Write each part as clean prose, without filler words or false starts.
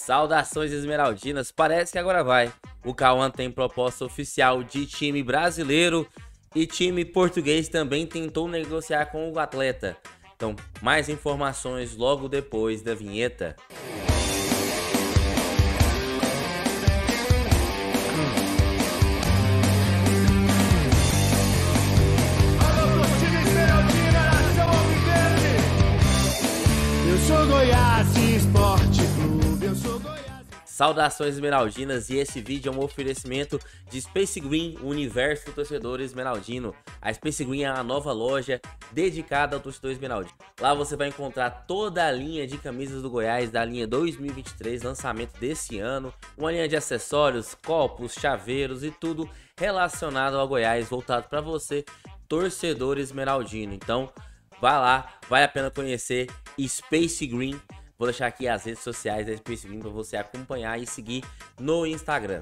Saudações esmeraldinas, parece que agora vai. O Cauã tem proposta oficial de time brasileiro e time português também tentou negociar com o atleta. Então, mais informações logo depois da vinheta. Eu sou Goiás Esporte Clube, eu sou Goiás. Saudações esmeraldinas, e esse vídeo é um oferecimento de Space Green, o universo do torcedor esmeraldino. A Space Green é uma nova loja dedicada ao torcedor esmeraldino. Lá você vai encontrar toda a linha de camisas do Goiás da linha 2023, lançamento desse ano, uma linha de acessórios, copos, chaveiros e tudo relacionado ao Goiás, voltado para você, torcedor esmeraldino. Então, vá lá, vale a pena conhecer Space Green. Vou deixar aqui as redes sociais da Space Green para você acompanhar e seguir no Instagram.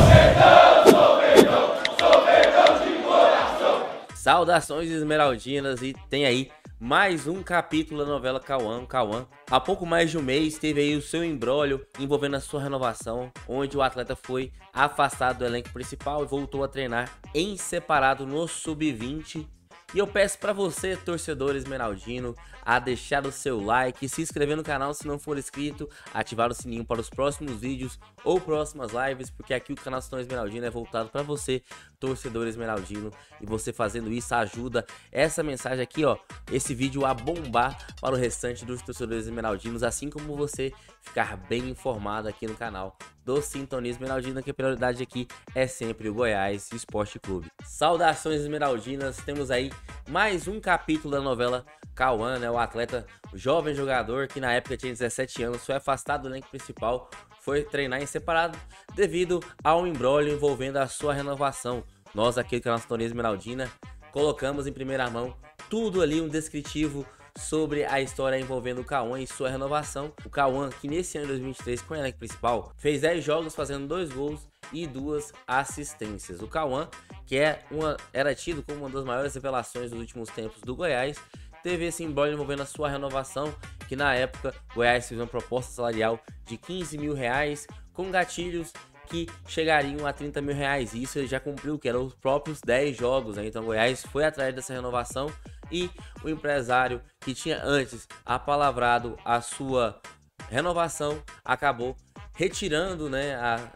Saudações esmeraldinas, e tem aí mais um capítulo da novela Cauã. Há pouco mais de um mês teve aí o seu imbróglio envolvendo a sua renovação, onde o atleta foi afastado do elenco principal e voltou a treinar em separado no Sub-20. E eu peço para você, torcedor esmeraldino, a deixar o seu like, se inscrever no canal se não for inscrito, ativar o sininho para os próximos vídeos ou próximas lives, porque aqui o canal Sintonias Esmeraldino é voltado para você, torcedor esmeraldino, e você fazendo isso ajuda essa mensagem aqui, ó, esse vídeo a bombar para o restante dos torcedores esmeraldinos, assim como você ficar bem informado aqui no canal do Sintonia Esmeraldina, que a prioridade aqui é sempre o Goiás Esporte Clube. Saudações esmeraldinas, temos aí mais um capítulo da novela Cauã, né? O atleta, o jovem jogador que na época tinha 17 anos, foi afastado do elenco principal, foi treinar em separado devido ao imbróglio envolvendo a sua renovação. Nós aqui do canal Sintonia Esmeraldina colocamos em primeira mão tudo ali, um descritivo sobre a história envolvendo o Cauã e sua renovação. O Cauã, que nesse ano de 2023, com o elenco principal, fez 10 jogos, fazendo 2 gols e 2 assistências. O Cauã, que era tido como uma das maiores revelações dos últimos tempos do Goiás, teve esse imbróglio envolvendo a sua renovação, que na época o Goiás fez uma proposta salarial de 15 mil reais, com gatilhos que chegariam a 30 mil reais. E isso ele já cumpriu, que eram os próprios 10 jogos, né? Então o Goiás foi atrás dessa renovação e o empresário que tinha antes apalavrado a sua renovação acabou retirando, né?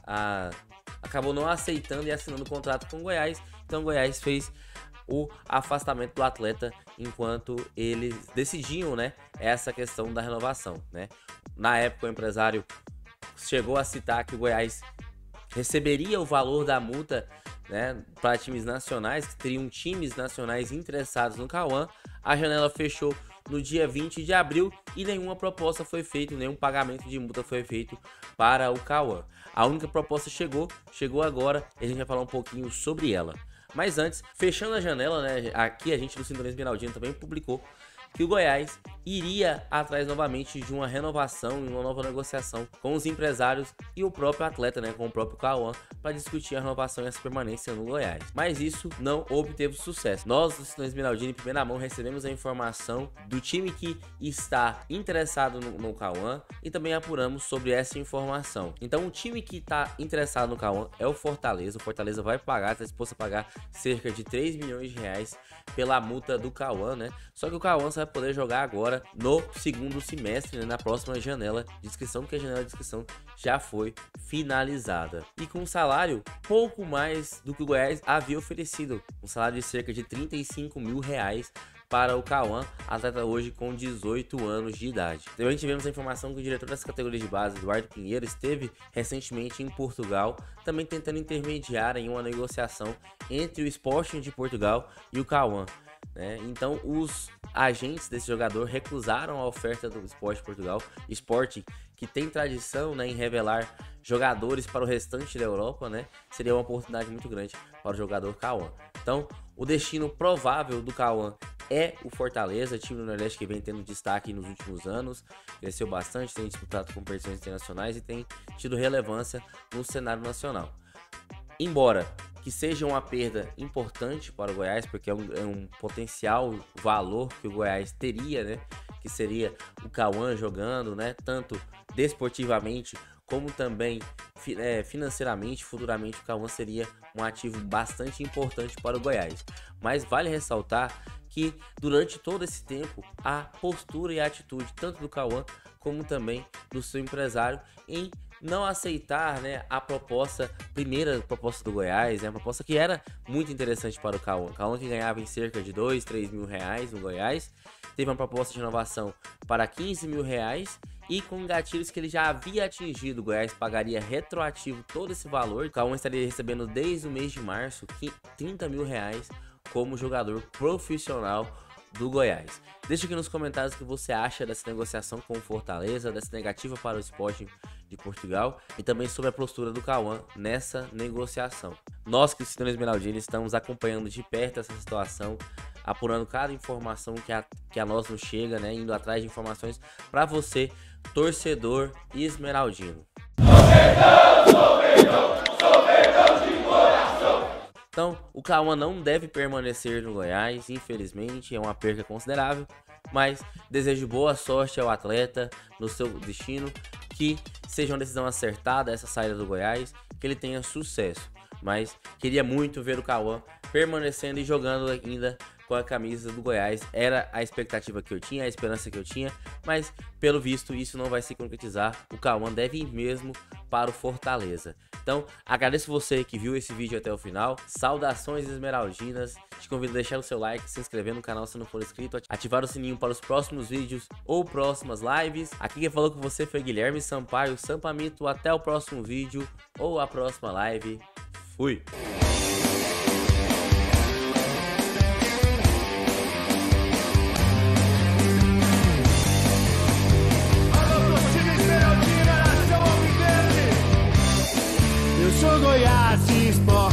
Acabou não aceitando e assinando o contrato com o Goiás. Então o Goiás fez o afastamento do atleta enquanto eles decidiam, né, essa questão da renovação, né? Na época o empresário chegou a citar que o Goiás receberia o valor da multa, né, para times nacionais, que teriam times nacionais interessados no Cauã. A janela fechou no dia 20 de abril e nenhuma proposta foi feita, nenhum pagamento de multa foi feito para o Cauã. A única proposta chegou agora e a gente vai falar um pouquinho sobre ela. Mas antes, fechando a janela, né, aqui a gente do Sintonia Esmeraldina também publicou que o Goiás iria atrás novamente de uma renovação e uma nova negociação com os empresários e o próprio atleta, né, com o próprio Cauã, para discutir a renovação e essa permanência no Goiás. Mas isso não obteve sucesso. Nós, do Sintonia Esmeraldina, em primeira mão, recebemos a informação do time que está interessado no Cauã e também apuramos sobre essa informação. Então, o time que está interessado no Cauã é o Fortaleza. O Fortaleza vai pagar, está disposto a pagar cerca de 3 milhões de reais pela multa do Cauã, né? Só que o Cauã vai poder jogar agora no segundo semestre, né, na próxima janela de inscrição, porque a janela de inscrição já foi finalizada. E com um salário pouco mais do que o Goiás havia oferecido, um salário de cerca de 35 mil reais para o Cauã, atleta hoje com 18 anos de idade. Também tivemos a informação que o diretor das categorias de base, Eduardo Pinheiro, esteve recentemente em Portugal, também tentando intermediar em uma negociação entre o Sporting de Portugal e o Cauã, né? Então os agentes desse jogador recusaram a oferta do Sporting Portugal, Sporting que tem tradição, né, em revelar jogadores para o restante da Europa, né? Seria uma oportunidade muito grande para o jogador Cauã. Então o destino provável do Cauã é o Fortaleza, time do Nordeste que vem tendo destaque nos últimos anos, cresceu bastante, tem disputado competições internacionais e tem tido relevância no cenário nacional. Embora que seja uma perda importante para o Goiás, porque é um potencial valor que o Goiás teria, né? Que seria o Cauã jogando, né? Tanto desportivamente como também financeiramente, futuramente o Cauã seria um ativo bastante importante para o Goiás. Mas vale ressaltar que durante todo esse tempo a postura e a atitude tanto do Cauã como também do seu empresário em não aceitar, né, a primeira proposta do Goiás, a proposta que era muito interessante para o Cauã. Cauã que ganhava em cerca de 2, 3 mil reais no Goiás, teve uma proposta de renovação para 15 mil reais e com gatilhos que ele já havia atingido. O Goiás pagaria retroativo todo esse valor. O Cauã estaria recebendo desde o mês de março 30 mil reais como jogador profissional do Goiás. Deixa aqui nos comentários o que você acha dessa negociação com o Fortaleza, dessa negativa para o Sporting de Portugal e também sobre a postura do Cauã nessa negociação. Nós que Citando Esmeraldina estamos acompanhando de perto essa situação, apurando cada informação que a nós nos chega, né, indo atrás de informações para você, torcedor esmeraldino. Então, o Cauã não deve permanecer no Goiás, infelizmente, é uma perca considerável, mas desejo boa sorte ao atleta no seu destino, que seja uma decisão acertada essa saída do Goiás, que ele tenha sucesso. Mas queria muito ver o Cauã permanecendo e jogando ainda com a camisa do Goiás. Era a expectativa que eu tinha, a esperança que eu tinha, mas pelo visto isso não vai se concretizar. O Cauã deve ir mesmo para o Fortaleza. Então, agradeço você que viu esse vídeo até o final. Saudações esmeraldinas. Te convido a deixar o seu like, se inscrever no canal se não for inscrito, ativar o sininho para os próximos vídeos ou próximas lives. Aqui quem falou com você foi Guilherme Sampaio, Sampamito. Até o próximo vídeo ou a próxima live. Fui! Eu sou Goiás Esporte.